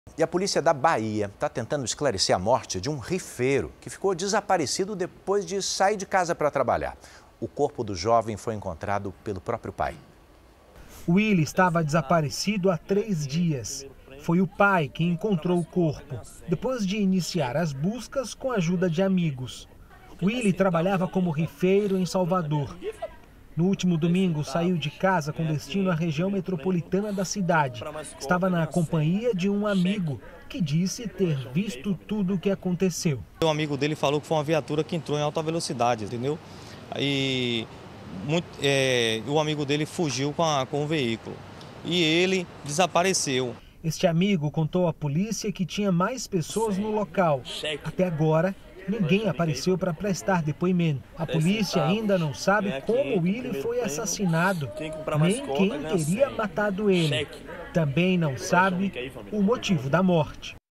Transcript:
E a polícia da Bahia está tentando esclarecer a morte de um rifeiro que ficou desaparecido depois de sair de casa para trabalhar. O corpo do jovem foi encontrado pelo próprio pai. Willy estava desaparecido há 3 dias. Foi o pai quem encontrou o corpo, depois de iniciar as buscas com a ajuda de amigos. Willy trabalhava como rifeiro em Salvador. No último domingo, saiu de casa com destino à região metropolitana da cidade. Estava na companhia de um amigo que disse ter visto tudo o que aconteceu. O amigo dele falou que foi uma viatura que entrou em alta velocidade, entendeu? E o amigo dele fugiu com o veículo e ele desapareceu. Este amigo contou à polícia que tinha mais pessoas no local. Até agora, ninguém apareceu para prestar depoimento. A polícia ainda não sabe como Willy foi assassinado, nem quem teria matado ele. Também não sabe o motivo da morte.